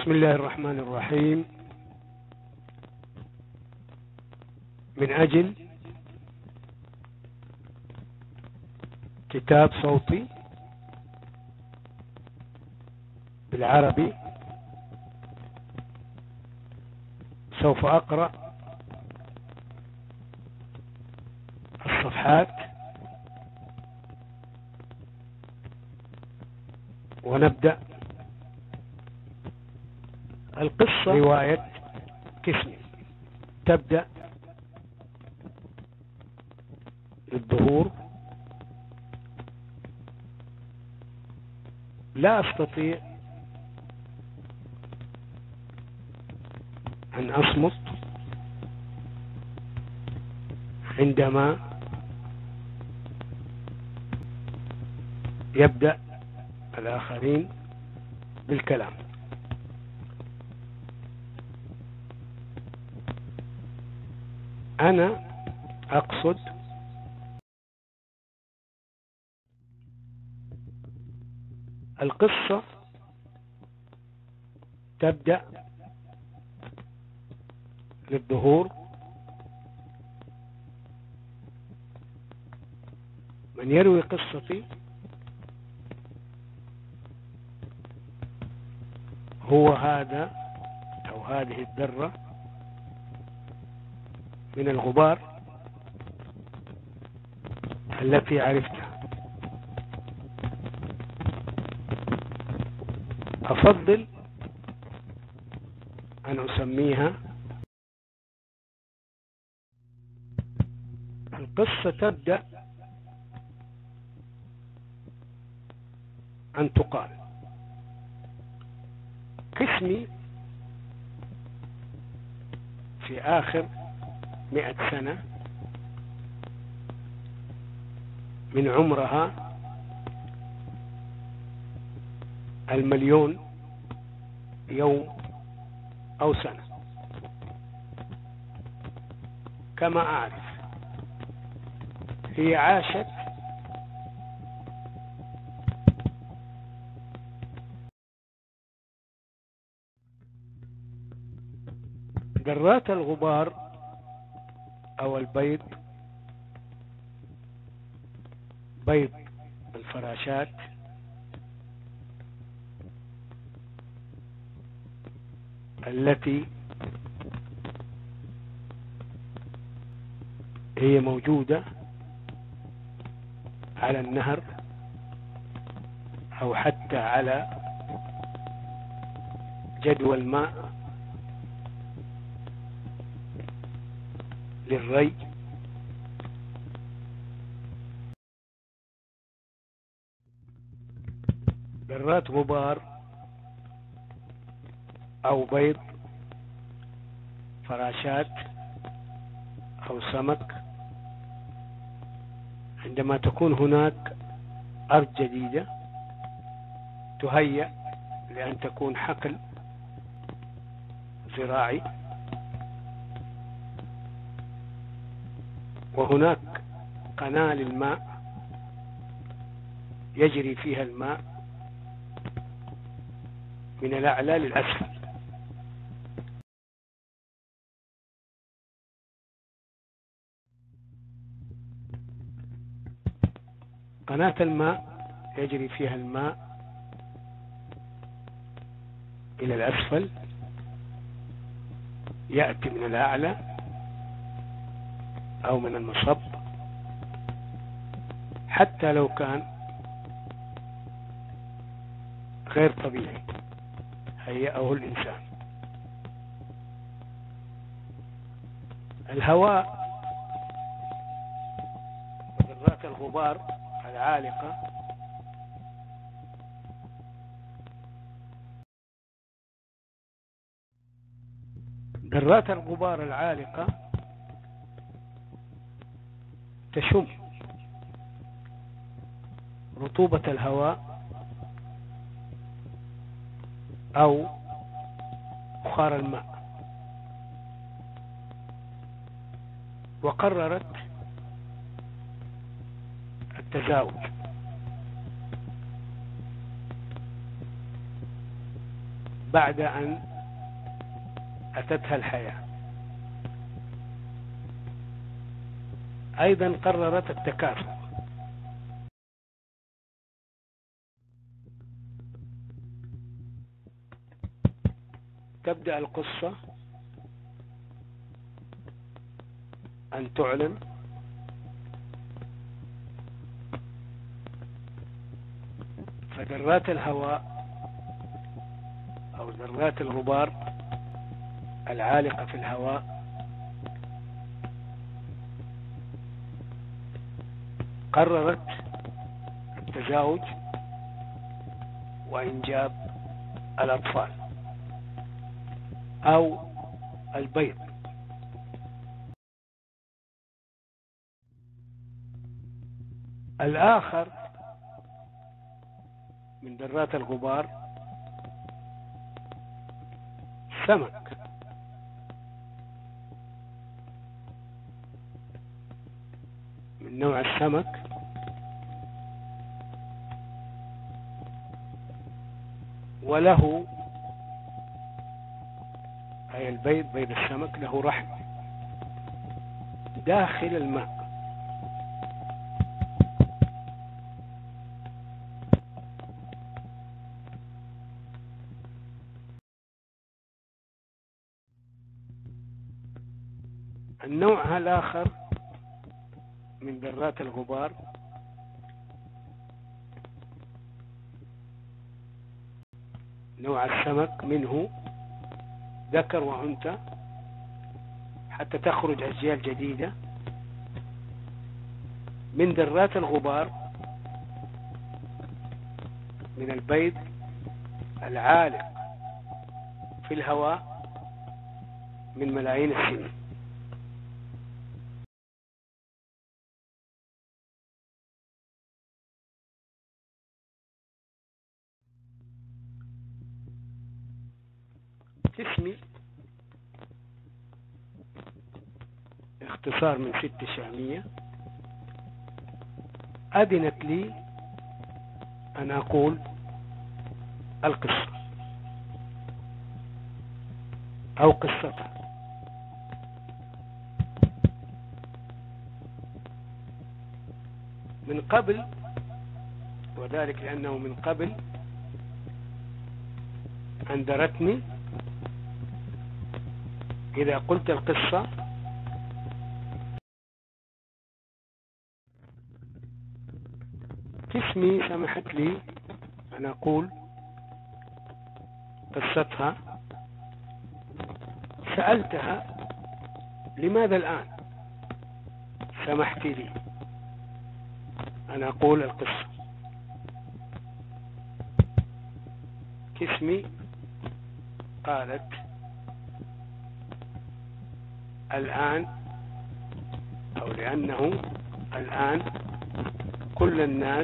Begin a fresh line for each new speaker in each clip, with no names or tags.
بسم الله الرحمن الرحيم. من أجل كتاب صوتي بالعربي سوف أقرأ الصفحات ونبدأ القصة. رواية كسمي تبدأ للظهور. لا أستطيع أن أصمت عندما يبدأ الآخرين بالكلام. أنا أقصد القصة تبدأ للظهور. من يروي قصتي هو هذا أو هذه الذرة من الغبار التي عرفتها. أفضل أن أسميها القصة تبدأ أن تقال قسمي في آخر 100 سنة من عمرها 1,000,000 يوم أو سنة كما أعرف. هي عاشت ذرات الغبار أو البيض، بيض الفراشات التي هي موجودة على النهر أو حتى على جدوى الماء للري. ذرات غبار أو بيض فراشات أو سمك عندما تكون هناك أرض جديدة تهيأ لأن تكون حقل زراعي، وهناك قناة للماء يجري فيها الماء من الأعلى للأسفل. قناة الماء يجري فيها الماء إلى الأسفل، يأتي من الأعلى أو من المصب، حتى لو كان غير طبيعي هيئه الإنسان. الهواء وذرات الغبار العالقة ذرات الغبار العالقة تشم رطوبة الهواء أو بخار الماء، وقررت التزاوج بعد أن أتتها الحياة. أيضا قررت التكافؤ. تبدأ القصة أن تعلن فذرات الهواء أو ذرات الغبار العالقة في الهواء قررت التزاوج وإنجاب الأطفال أو البيض. الآخر من ذرات الغبار سمك، من نوع السمك، وله أي البيض، بيض السمك، له رحم داخل الماء. النوع الآخر من ذرات الغبار نوع السمك، منه ذكر وأنثى حتى تخرج أجيال جديدة. من ذرات الغبار من البيض العالق في الهواء من ملايين السنين. اسمي اختصار من 6 شامية أذنت لي أن أقول القصة أو قصتها. من قبل، وذلك لأنه من قبل أنذرتني إذا قلت القصة اسمي سمحت لي أن أقول قصتها. سألتها لماذا الآن سمحت لي أن أقول القصة؟ كسمي قالت الآن، أو لأنه الآن كل الناس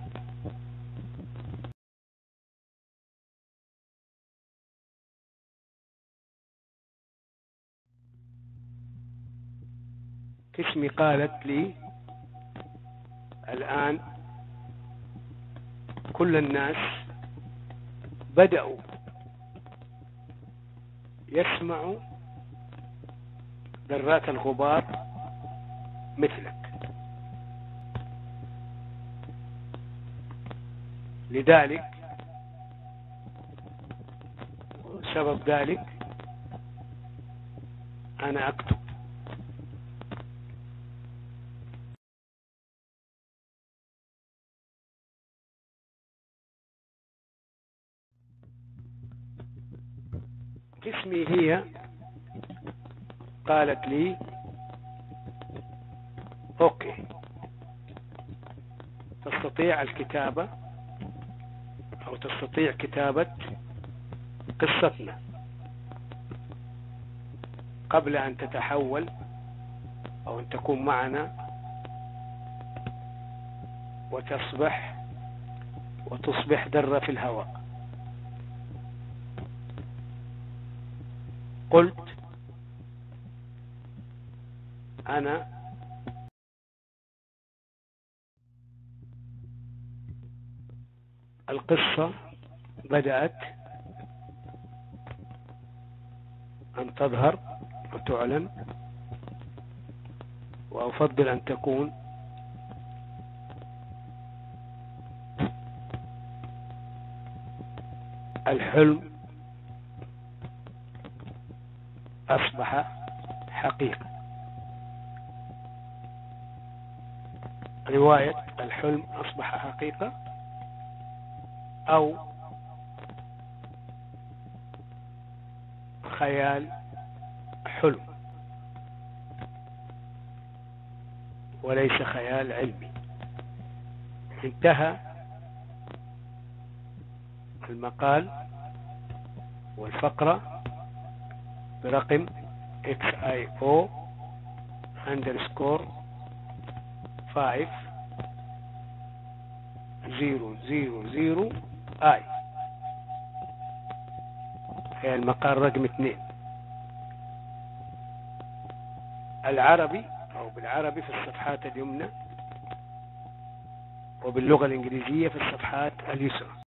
كسمي قالت لي الآن كل الناس بدأوا يسمعوا ذرات الغبار مثلك، لذلك سبب ذلك أنا أكتب. اسمي هي قالت لي أوكي، تستطيع الكتابة أو تستطيع كتابة قصتنا قبل أن تتحول أو أن تكون معنا وتصبح ذرة في الهواء. قلت أنا القصة بدأت أن تظهر وتعلن، وأفضل أن تكون الحلم أصبح حقيقة. رواية الحلم أصبح حقيقة، أو خيال حلم وليس خيال علمي. انتهى المقال والفقرة برقم XIO_5000I، هي المقال رقم 2. العربي أو بالعربي في الصفحات اليمنى، وباللغة الإنجليزية في الصفحات اليسرى.